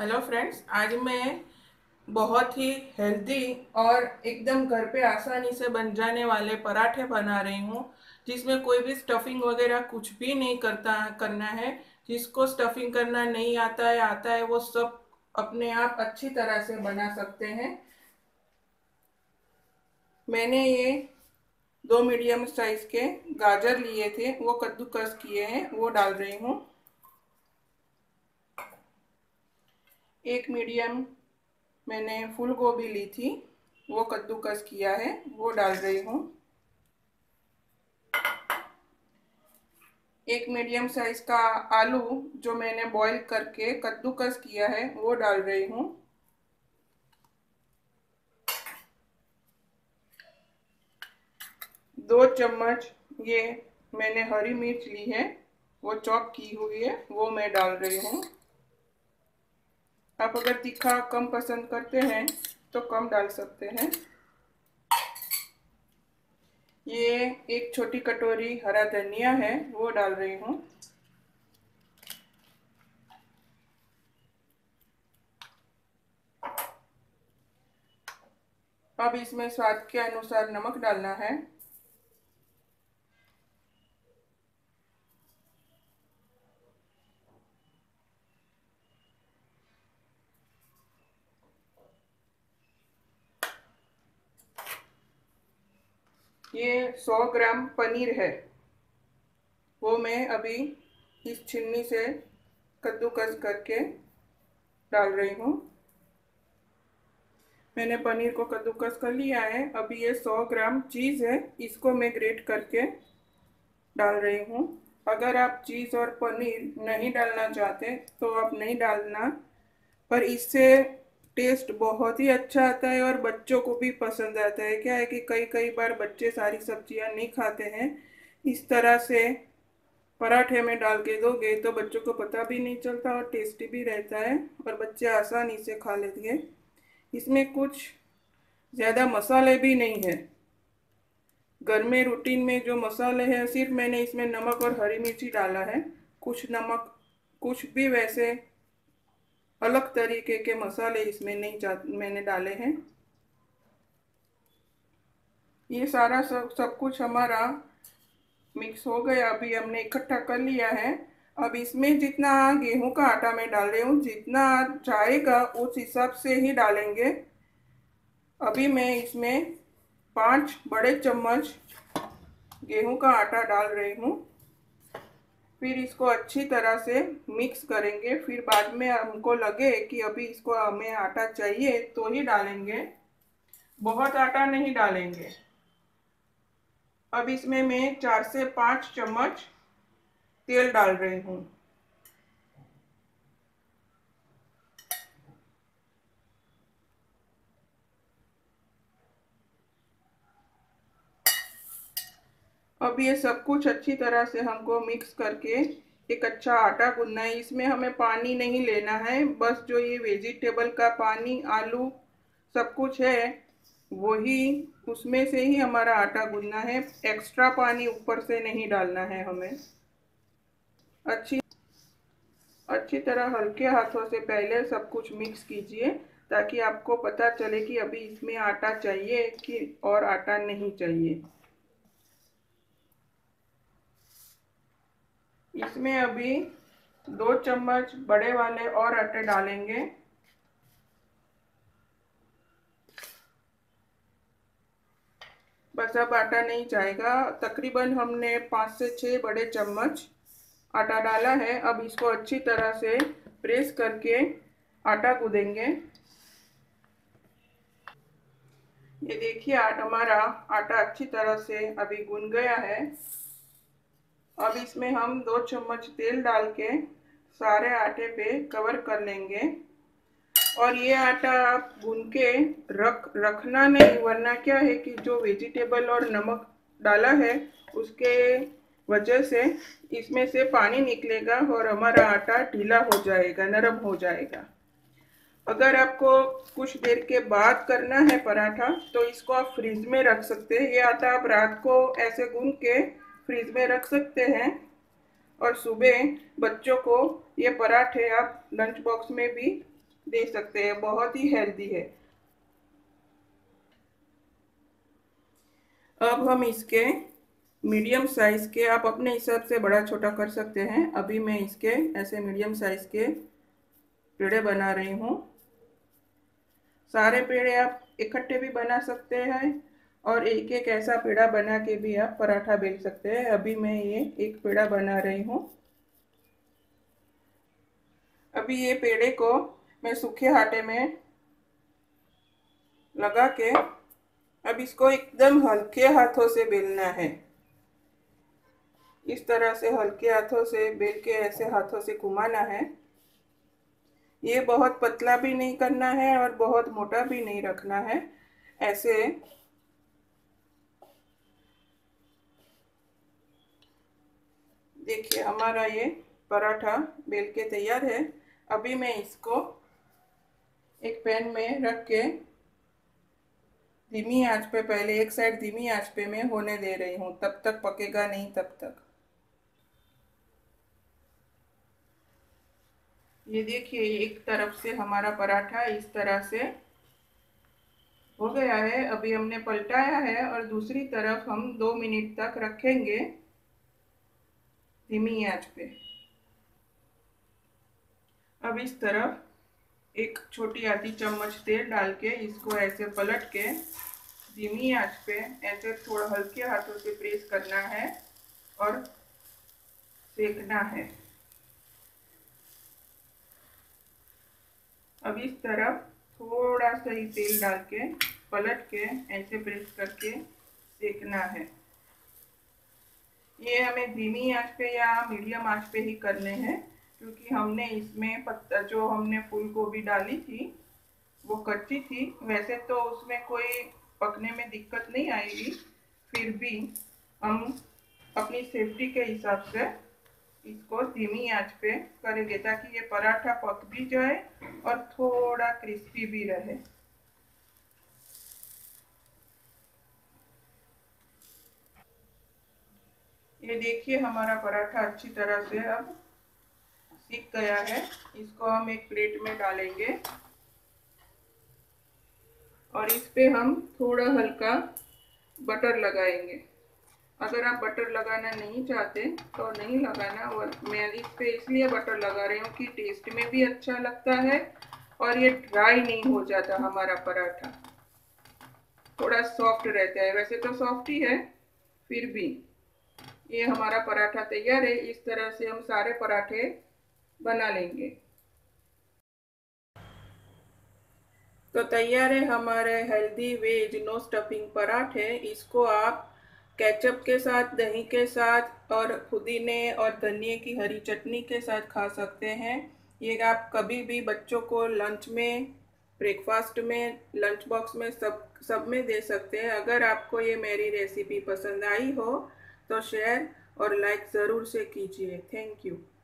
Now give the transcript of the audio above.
Hello friends, आज मैं बहुत ही हेल्दी और एकदम घर पे आसानी से बन जाने वाले पराठे बना रही हूँ, जिसमें कोई भी स्टफिंग वगैरह कुछ भी नहीं करना है। जिसको स्टफिंग करना नहीं आता है वो सब अपने आप अच्छी तरह से बना सकते हैं। मैंने ये 2 मीडियम साइज के गाजर लिए थे, वो कद्दूकस किए हैं, वो डाल रही हूँ। 1 मीडियम मैंने फूल गोभी ली थी, वो कद्दूकस किया है, वो डाल रही हूँ। 1 मीडियम साइज का आलू जो मैंने बॉईल करके कद्दूकस किया है, वो डाल रही हूँ। 2 चम्मच ये मैंने हरी मिर्च ली है, वो चॉप की हुई है, वो मैं डाल रही हूँ। आप अगर तीखा कम पसंद करते हैं तो कम डाल सकते हैं। ये 1 छोटी कटोरी हरा धनिया है, वो डाल रही हूँ। अब इसमें स्वाद के अनुसार नमक डालना है। ये 100 ग्राम पनीर है, वो मैं अभी इस छन्नी से कद्दूकस करके डाल रही हूँ। मैंने पनीर को कद्दूकस कर लिया है। अभी ये 100 ग्राम चीज़ है, इसको मैं ग्रेट करके डाल रही हूँ। अगर आप चीज़ और पनीर नहीं डालना चाहते तो आप नहीं डालना, पर इससे टेस्ट बहुत ही अच्छा आता है और बच्चों को भी पसंद आता है। क्या है कि कई कई बार बच्चे सारी सब्जियां नहीं खाते हैं, इस तरह से पराठे में डाल के दोगे तो बच्चों को पता भी नहीं चलता और टेस्टी भी रहता है और बच्चे आसानी से खा लेते हैं। इसमें कुछ ज़्यादा मसाले भी नहीं है। घर में रूटीन में जो मसाले हैं, सिर्फ मैंने इसमें नमक और हरी मिर्ची डाला है। कुछ नमक, कुछ भी वैसे अलग तरीके के मसाले इसमें नहीं मैंने डाले हैं। ये सारा सब कुछ हमारा मिक्स हो गया, अभी हमने इकट्ठा कर लिया है। अब इसमें जितना गेहूं का आटा मैं डाल रही हूँ, जितना जाएगा उस हिसाब से ही डालेंगे। अभी मैं इसमें 5 बड़े चम्मच गेहूं का आटा डाल रही हूँ। फिर इसको अच्छी तरह से मिक्स करेंगे। फिर बाद में हमको लगे कि अभी इसको हमें आटा चाहिए तो ही डालेंगे, बहुत आटा नहीं डालेंगे। अब इसमें मैं 4 से 5 चम्मच तेल डाल रही हूँ। अब ये सब कुछ अच्छी तरह से हमको मिक्स करके एक अच्छा आटा गूंदना है। इसमें हमें पानी नहीं लेना है, बस जो ये वेजिटेबल का पानी, आलू सब कुछ है वही, उसमें से ही हमारा आटा गूंदना है। एक्स्ट्रा पानी ऊपर से नहीं डालना है हमें। अच्छी अच्छी तरह हल्के हाथों से पहले सब कुछ मिक्स कीजिए, ताकि आपको पता चले कि अभी इसमें आटा चाहिए कि और आटा नहीं चाहिए। इसमें अभी 2 चम्मच बड़े वाले और आटे डालेंगे। बस अब आटा नहीं जाएगा। तकरीबन हमने 5 से 6 बड़े चम्मच आटा डाला है। अब इसको अच्छी तरह से प्रेस करके आटा गूंदेंगे। ये देखिए हमारा आटा अच्छी तरह से अभी गूंद गया है। अब इसमें हम 2 चम्मच तेल डाल के सारे आटे पे कवर कर लेंगे। और ये आटा आप गूंद के रखना नहीं, वरना क्या है कि जो वेजिटेबल और नमक डाला है उसके वजह से इसमें से पानी निकलेगा और हमारा आटा ढीला हो जाएगा, नरम हो जाएगा। अगर आपको कुछ देर के बाद करना है पराठा तो इसको आप फ्रिज में रख सकते हैं। ये आटा आप रात को ऐसे गूंद के फ्रिज में रख सकते हैं और सुबह बच्चों को ये पराठे आप लंच बॉक्स में भी दे सकते हैं, बहुत ही हेल्दी है। अब हम इसके मीडियम साइज के, आप अपने हिसाब से बड़ा छोटा कर सकते हैं। अभी मैं इसके ऐसे मीडियम साइज के पेड़े बना रही हूँ। सारे पेड़े आप इकट्ठे भी बना सकते हैं और एक एक ऐसा पेड़ा बना के भी आप पराठा बेल सकते हैं। अभी मैं ये एक पेड़ा बना रही हूँ। अभी ये पेड़े को मैं सूखे आटे में लगा के अब इसको एकदम हल्के हाथों से बेलना है। इस तरह से हल्के हाथों से बेल के ऐसे हाथों से घुमाना है। ये बहुत पतला भी नहीं करना है और बहुत मोटा भी नहीं रखना है। ऐसे देखिए हमारा ये पराठा बेल के तैयार है। अभी मैं इसको एक पैन में रख के धीमी आंच पे, पहले एक साइड धीमी आंच पे मैं होने दे रही हूँ, तब तक पकेगा नहीं तब तक। ये देखिए एक तरफ से हमारा पराठा इस तरह से हो गया है। अभी हमने पलटाया है और दूसरी तरफ हम 2 मिनट तक रखेंगे धीमी आंच पे। अब इस तरफ एक छोटी आधी चम्मच तेल डाल के इसको ऐसे पलट के धीमी आंच पे ऐसे थोड़ा हल्के हाथों से प्रेस करना है और सेकना है। अब इस तरफ थोड़ा सा ही तेल डाल के पलट के ऐसे प्रेस करके सेकना है। ये हमें धीमी आंच पे या मीडियम आंच पे ही करने हैं, क्योंकि हमने इसमें पत्ता जो हमने फूल गोभी डाली थी वो कच्ची थी। वैसे तो उसमें कोई पकने में दिक्कत नहीं आएगी, फिर भी हम अपनी सेफ्टी के हिसाब से इसको धीमी आंच पे करेंगे ताकि ये पराठा पक भी जाए और थोड़ा क्रिस्पी भी रहे। ये देखिए हमारा पराठा अच्छी तरह से अब सीख गया है। इसको हम एक प्लेट में डालेंगे और इस पे हम थोड़ा हल्का बटर लगाएंगे। अगर आप बटर लगाना नहीं चाहते तो नहीं लगाना, और मैं इस पे इसलिए बटर लगा रही हूँ कि टेस्ट में भी अच्छा लगता है और ये ड्राई नहीं हो जाता हमारा पराठा, थोड़ा सॉफ्ट रहता है। वैसे तो सॉफ्ट ही है, फिर भी ये हमारा पराठा तैयार है। इस तरह से हम सारे पराठे बना लेंगे। तो तैयार है हमारे हेल्दी वेज नो स्टफिंग पराठे। इसको आप केचप के साथ, दही के साथ और पुदीने और धनिए की हरी चटनी के साथ खा सकते हैं। ये आप कभी भी बच्चों को लंच में, ब्रेकफास्ट में, लंच बॉक्स में, सब में दे सकते हैं। अगर आपको ये मेरी रेसिपी पसंद आई हो तो शेयर और लाइक ज़रूर से कीजिए। Thank you.